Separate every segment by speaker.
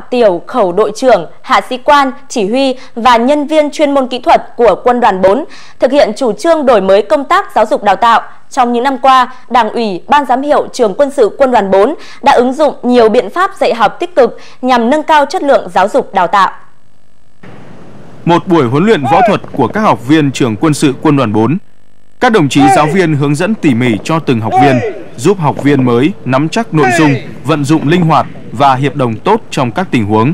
Speaker 1: tiểu khẩu đội trưởng, hạ sĩ quan, chỉ huy và nhân viên chuyên môn kỹ thuật của Quân đoàn 4 thực hiện chủ trương đổi mới công tác giáo dục đào tạo. Trong những năm qua, Đảng ủy, Ban giám hiệu Trường Quân sự Quân đoàn 4 đã ứng dụng nhiều biện pháp dạy học tích cực nhằm nâng cao chất lượng giáo dục đào tạo.
Speaker 2: Một buổi huấn luyện võ thuật của các học viên Trường Quân sự Quân đoàn 4. Các đồng chí giáo viên hướng dẫn tỉ mỉ cho từng học viên, giúp học viên mới nắm chắc nội dung, vận dụng linh hoạt và hiệp đồng tốt trong các tình huống.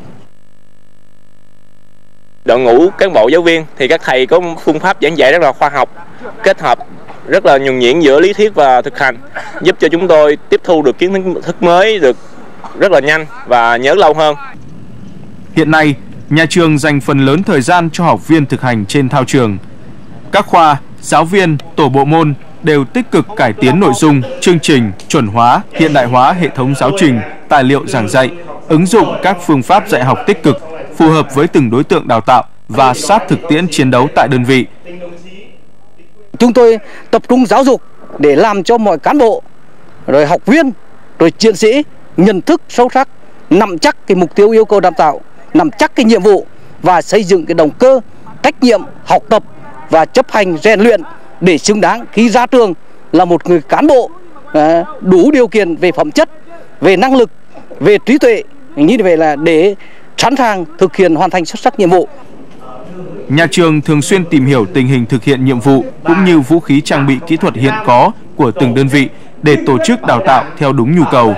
Speaker 3: Đội ngũ cán bộ giáo viên thì các thầy có phương pháp giảng dạy rất là khoa học, kết hợp rất là nhuần nhuyễn giữa lý thuyết và thực hành, giúp cho chúng tôi tiếp thu được kiến thức mới được rất là nhanh và nhớ lâu hơn.
Speaker 2: Hiện nay, nhà trường dành phần lớn thời gian cho học viên thực hành trên thao trường. Các khoa, giáo viên, tổ bộ môn đều tích cực cải tiến nội dung, chương trình, chuẩn hóa, hiện đại hóa hệ thống giáo trình, tài liệu giảng dạy, ứng dụng các phương pháp dạy học tích cực, phù hợp với từng đối tượng đào tạo và sát thực tiễn chiến đấu tại đơn vị.
Speaker 4: Chúng tôi tập trung giáo dục để làm cho mọi cán bộ, rồi học viên, rồi chiến sĩ nhận thức sâu sắc, nắm chắc cái mục tiêu yêu cầu đào tạo, nắm chắc cái nhiệm vụ và xây dựng cái động cơ, trách nhiệm học tập và chấp hành rèn luyện để xứng đáng khi ra trường là một người cán bộ đủ điều kiện về phẩm chất, về năng lực, về trí tuệ, như vậy là để sẵn sàng thực hiện hoàn thành xuất sắc nhiệm vụ.
Speaker 2: Nhà trường thường xuyên tìm hiểu tình hình thực hiện nhiệm vụ cũng như vũ khí trang bị kỹ thuật hiện có của từng đơn vị để tổ chức đào tạo theo đúng nhu cầu.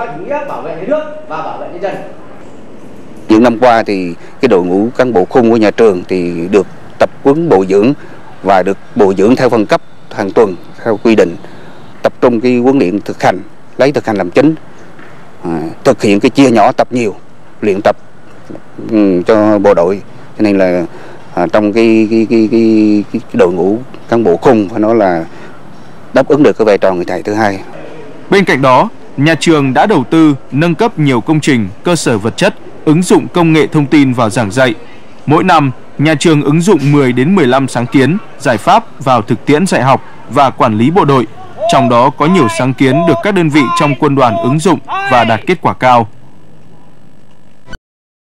Speaker 5: Những năm qua thì cái đội ngũ cán bộ khung của nhà trường thì được tập huấn bồi dưỡng và được bồi dưỡng theo phân cấp hàng tuần theo quy định, tập trung cái huấn luyện thực hành, lấy thực hành làm chính, thực hiện cái chia nhỏ tập nhiều, luyện tập cho bộ đội. Cho nên là trong cái đội ngũ cán bộ khung phải nói là đáp ứng được cái vai trò người thầy thứ hai.
Speaker 2: Bên cạnh đó, nhà trường đã đầu tư nâng cấp nhiều công trình, cơ sở vật chất, ứng dụng công nghệ thông tin vào giảng dạy. Mỗi năm, nhà trường ứng dụng 10 đến 15 sáng kiến, giải pháp vào thực tiễn dạy học và quản lý bộ đội. Trong đó có nhiều sáng kiến được các đơn vị trong quân đoàn ứng dụng và đạt kết quả cao.